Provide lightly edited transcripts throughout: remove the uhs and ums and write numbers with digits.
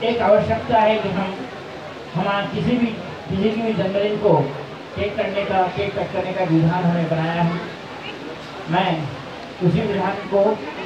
एक आवश्यकता है कि हमारा किसी की भी जन्मदिन को केक कट करने का विधान हमें बनाया है। मैं उसी विधान को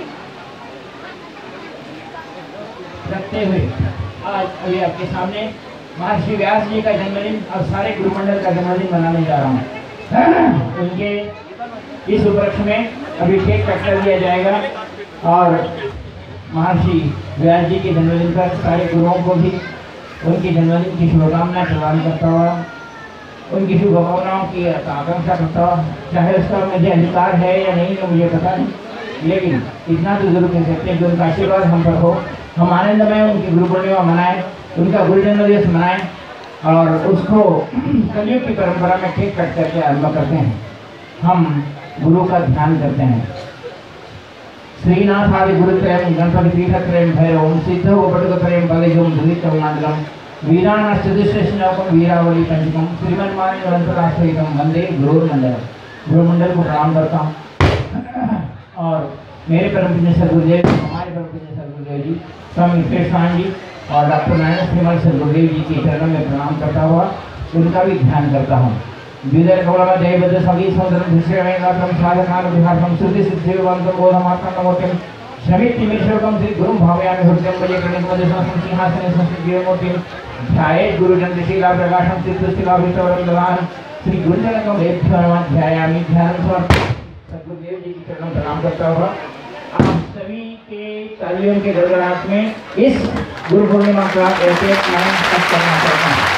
रखते हुए आज अभी आपके सामने महर्षि व्यास जी का जन्मदिन और सारे गुरुमंडल का जन्मदिन मनाने जा रहा हूँ। उनके इस उपलक्ष्य में अभी केक कट कर दिया जाएगा और महर्षि व्यास जी के जन्मदिन पर सारे गुरुओं को भी उनके जन्मदिन की शुभकामनाएं प्रदान करता हुआ, उनकी शुभकामनाओं की आकांक्षा करता हुआ, चाहे उसका मुझे अधिकार है या नहीं है मुझे पता नहीं, लेकिन इतना तो जरूर कह सकते हैं कि उनका आशीर्वाद हम पर हो। हम आनंदमय उनकी गुरु पूर्णिमा मनाएं, उनका गुरु जन्म दिवस मनाएं और उसको कलयुग की परंपरा में केक कट करके आरंभ करते हैं। हम गुरु का ध्यान करते हैं। श्रीनाथ आदि गुरुत्रयं गणपति पीठत्रयं भैरवं सिद्धो वपटुकत्रयं पदेजं धुलितं मंडलं वीराणाश्चतुष्टशनकं वीरावली पंचकं श्रीमन्मानिवंतराश्रयितं वंदे गुरुर्मंडलम्। गुरुमंडल को प्रणाम करता हूँ और मेरे परम पूज्य सदगुरुदेव, हमारे परम पूज्य सदगुरुदेव जी स्वामी कृष्णान जी और डॉक्टर नारायण श्रीमल सदगुरुदेव जी के चरणों में प्रणाम करता हुआ उनका भी ध्यान करता हूँ। विदर कौलम जयबद्ध संगीत सौंदर्य दृश्यमेनात्रम साधनान विहारम श्रुति सिद्धिवंतम बोधमात्रम नमोत्यम शमित्तिमीश्वरकम श्री गुरुं भावयामि हृदयं भजे गणेशमदेशं सिंहासने संस्कृतिमूर्तिं ध्यायेत् गुरुचन्द्रशीला प्रकाशं चित्तस्थिलाभिष्टवरं ददानं श्री गुरुजनकं वेद्यो नमः ध्यायामि। ध्यान समर्पण सद्गुरुदेव जी के चरणों प्रणाम करता हुआ आप सभी के तालियों के गड़गड़ाहट में इस गुरु पूर्णिमा का ऐसे मैं करना चाहता हूँ।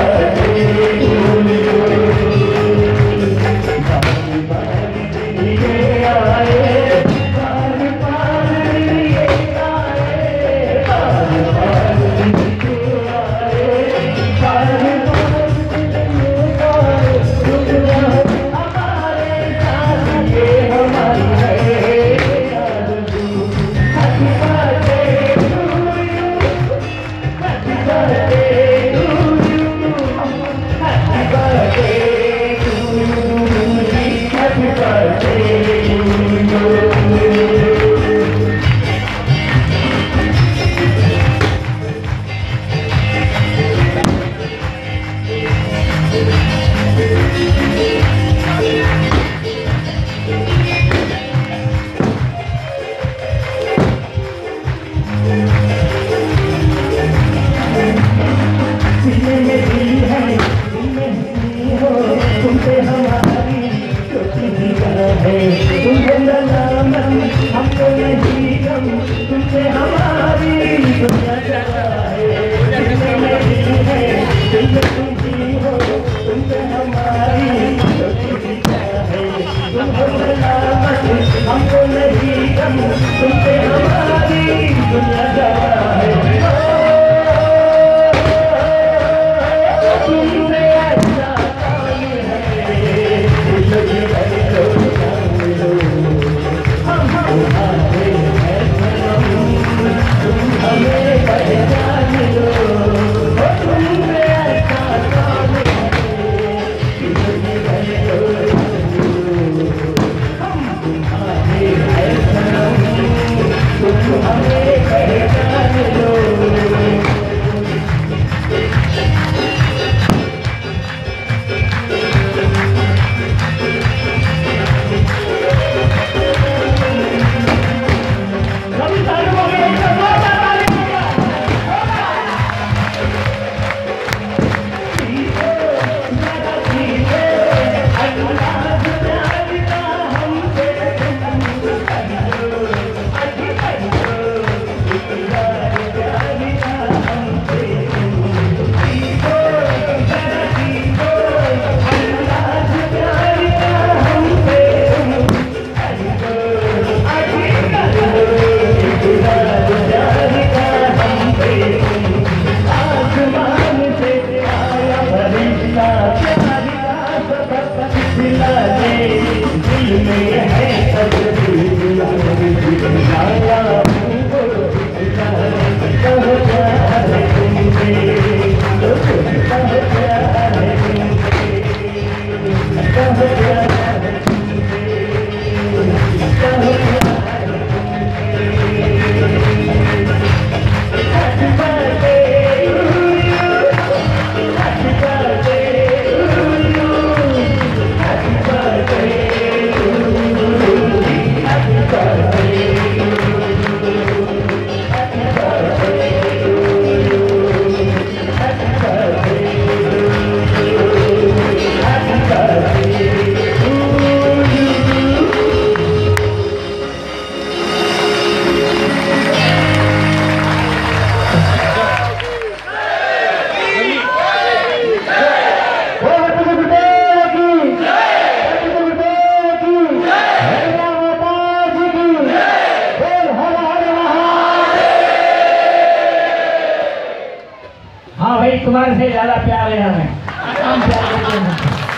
तुम्हारे से ज्यादा प्यार है हमें, हम प्यार करते हैं।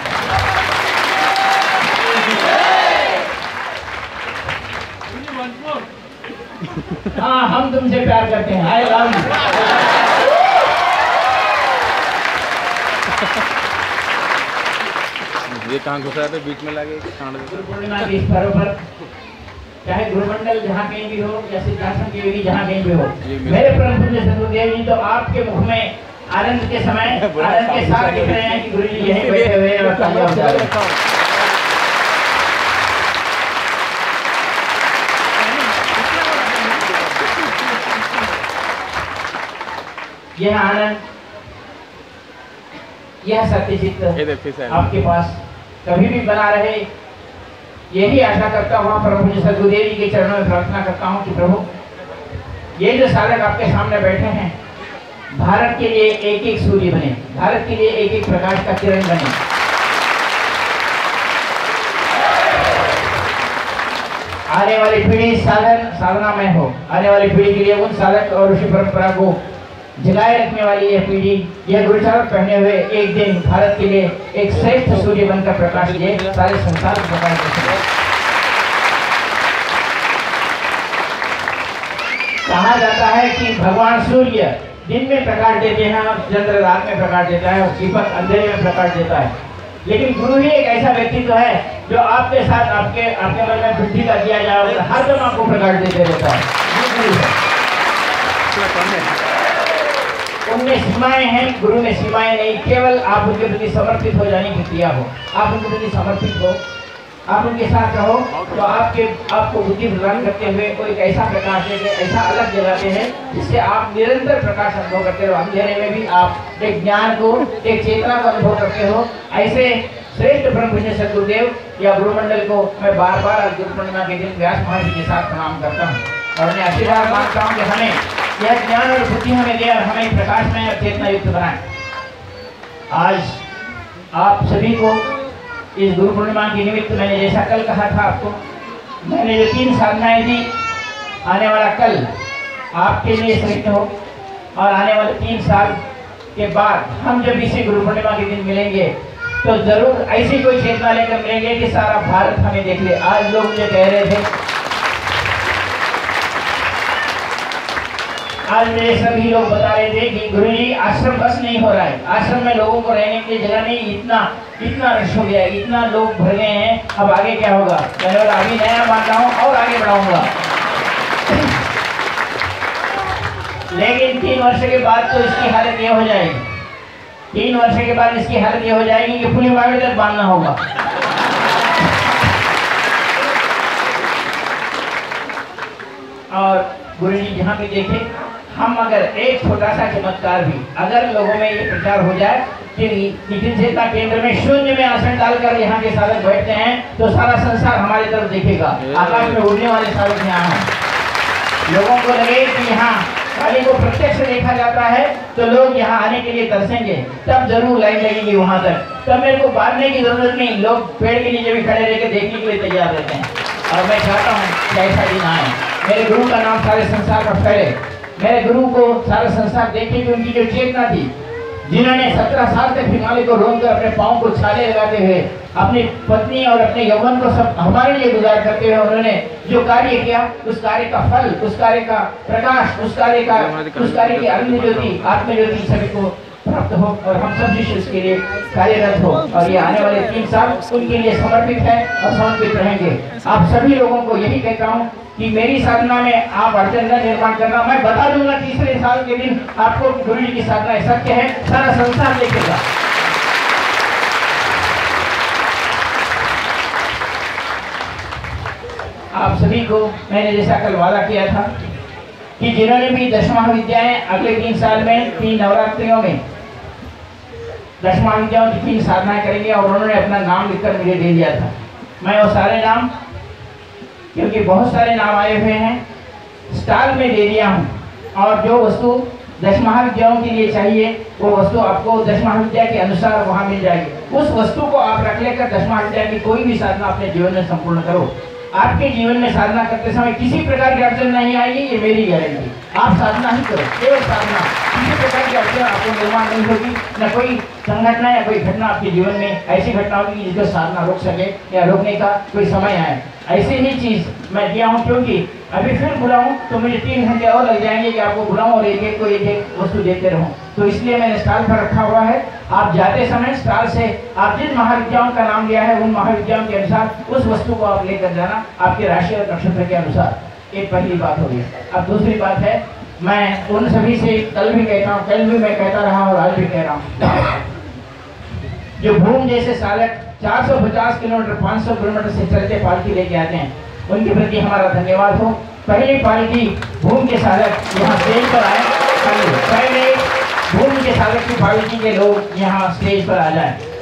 हाँ, हम तुमसे प्यार करते हैं। I love you. ये कहाँ घुसा थे बीच में लगे पूर्णिमा के इस पर्व पर चाहे गुरुमंडल जहाँ कहीं भी हो या सिद्धासन की वेदी जहाँ कहीं भी हो, मेरे परम पूज्य सदगुरुदेव जी तो आपके मुख में आनंद के समय आनंद के साथ दिख रहे हैं कि गुरु जी यहीं बैठे हुए हैं और तालियां बजा रहे हैं। यह आनंद, यह सत्यचित्त आपके पास कभी भी बना रहे, यही आशा करता हूँ। प्रभु जी सदगुरुदेव जी के चरणों में प्रार्थना करता हूँ कि प्रभु ये जो साधक आपके सामने बैठे हैं, भारत के लिए एक एक सूर्य बने, भारत के लिए एक एक प्रकाश का किरण बने। आने वाली पीढ़ी साधना में हो, आने वाली पीढ़ी के लिए उन साधक और ऋषि परंपरा को जगाए रखने वाली यह पीढ़ी, यह गुरुचारण पहने हुए एक दिन भारत के लिए एक श्रेष्ठ सूर्य बनकर प्रकाश दे, सारे संसार को प्रकाश दे सके। कहा जाता है कि भगवान सूर्य दिन में प्रकाश देते हैं और चंद्र रात में प्रकाश देता है और दीपक अंधेरे में प्रकाश देता है। लेकिन गुरु ही एक ऐसा व्यक्तित्व है जो आपके साथ आपके मन में बुद्धि का दिया जाए हर दम आपको प्रकाश देते रहता है। उनमें सीमाएं हैं, गुरु में सीमाएं नहीं, केवल आप उनके प्रति समर्पित हो जाने की क्रिया हो, आप उनके प्रति समर्पित हो, आप उनके साथ रहो तो आपको बुद्धि प्रदान करते हुए कोई एक ऐसा प्रकाश देते, ऐसा अलग जगाते हैं जिससे आप निरंतर प्रकाश अनुभव करते हो। अंधेरे में भी आप एक ज्ञान को, एक चेतना को अनुभव करते हो। ऐसे श्रेष्ठ ब्रह्म पूज्य सद्गुरुदेव या गुरुमंडल को मैं बार बार आज गुरु पूर्णिमा के दिन व्यास महर्षि के साथ प्रणाम करता हूँ और उन्हें आशीर्वाद मांगता हूँ कि हमें यह ज्ञान और बुद्धि हमें दे और हमें प्रकाश में और चेतना युक्त बनाए। आज आप सभी को इस गुरु पूर्णिमा के निमित्त मैंने जैसा कल कहा था आपको, मैंने जो 3 साधनाएं दी, आने वाला कल आपके लिए श्रेष्ठ हो और आने वाले 3 साल के बाद हम जब इसी गुरु पूर्णिमा के दिन मिलेंगे तो जरूर ऐसी कोई चेतना लेकर मिलेंगे कि सारा भारत हमें देख ले। आज लोग मुझे कह रहे थे, आज मेरे सभी लोग बता रहे थे कि गुरुजी आश्रम बस नहीं हो रहा है, आश्रम में लोगों को रहने के लिए जगह नहीं, इतना रश हो गया है, इतना लोग भर गए हैं, अब आगे क्या होगा। मैंने बोला अभी नया मान रहा हूँ और आगे बढ़ाऊंगा। लेकिन 3 वर्ष के बाद तो इसकी हालत ये हो जाएगी, 3 वर्ष के बाद इसकी हालत ये हो जाएगी कि पुलिस वाले तक बांधना होगा। और गुरु जी जहाँ भी देखे, हम अगर एक छोटा सा चमत्कार भी अगर लोगों में ये प्रचार हो जाए कि निखिल चेतना केंद्र में शून्य में आसन डालकर यहाँ के साधक बैठते हैं तो सारा संसार हमारी तरफ देखेगा। आकाश में उड़ने वाले साधक यहाँ हैं। लोगों को लगे कि यहाँ काली को प्रत्यक्ष देखा जाता है तो लोग यहाँ आने के लिए तरसेंगे, तब जरूर लाइन लगेगी वहाँ तक। तब मेरे को बांधने की जरूरत नहीं, लोग पेड़ के नीचे भी खड़े रह के देखने के लिए तैयार रहते हैं। और मैं चाहता हूँ कि ऐसा दिन आए, मेरे गुरु का नाम सारे संसार में फैले, मेरे गुरु को सारा संसार देखे कि उनकी जो चेतना थी, जिन्होंने 17 साल तक हिमालय को रोककर अपने पाँव को छाले लगाते हुए अपनी पत्नी और अपने यौवन को सब हमारे लिए गुजार करते हुए उन्होंने जो कार्य किया, उस कार्य का फल, उस कार्य का प्रकाश, उस कार्य की अरुण ज्योति, आत्म ज्योति सभी को प्राप्त हो और हम सब शिष्य इसके लिए कार्यरत हो। और ये आने वाले 3 साल उनके लिए समर्पित है और समर्पित रहेंगे। आप सभी लोगों को यही कहता हूँ कि मेरी साधना में आप अड़चन न निर्माण करना। मैं बता दूंगा तीसरे साल के दिन आपको गुरु जी की साधना सत्य है, सारा संसार देखेगा। आप सभी को मैंने जैसा कल वादा किया था कि जिन्होंने भी 10 महाविद्याएं अगले 3 साल में 3 नवरात्रियों में 10 महाविद्याओं की 3 साधनाएं करेंगे और उन्होंने अपना नाम लिखकर मुझे दे दिया था। मैं वो सारे नाम, क्योंकि बहुत सारे नाम आए हुए हैं, स्टॉल में दे दिया हूँ और जो वस्तु 10 महाविद्याओं के लिए चाहिए वो वस्तु आपको 10 महाविद्या के अनुसार वहाँ मिल जाएगी। उस वस्तु को आप रख लेकर 10 महाविद्या की कोई भी साधना अपने जीवन में संपूर्ण करो। आपके जीवन में साधना करते समय किसी प्रकार की अड़चन नहीं आएगी, ये मेरी गारंटी। आप साधना ही करो, केवल साधना, किसी प्रकार की अड़चन आपको निर्माण नहीं होगी। न कोई संघटना या कोई घटना आपके जीवन में ऐसी घटना होगी जिसको साधना रोक सके या रोकने का कोई समय आए। ऐसी ही चीज़ मैं दिया हूँ, क्योंकि अभी फिर बुलाऊँ तो मुझे 3 घंटे और लग जाएंगे कि आपको बुलाऊँ और एक एक को एक वस्तु देते रहूँ। तो इसलिए मैंने स्टॉल पर रखा हुआ है। आप जाते समय स्टॉल से आप जिन महाविद्याओं का नाम लिया है उन महाविद्याओं के अनुसार उस वस्तु को आप लेकर जाना, आपके राशि और नक्षत्र के अनुसार। एक पहली बात हो गई। अब दूसरी बात है, मैं उन सभी से कल भी कहता हूँ, कल भी मैं कहता रहा और आज भी कह रहा हूँ, जो भूम जैसे साधक 450 किलोमीटर 500 किलोमीटर से चलते पालकी लेके आते हैं, उनके प्रति हमारा धन्यवाद हो। पहली पालकी भूम के साधक यहाँ स्टेज पर आए, पहले भूम के साधक की पालकी के लोग यहाँ स्टेज पर आ जाए।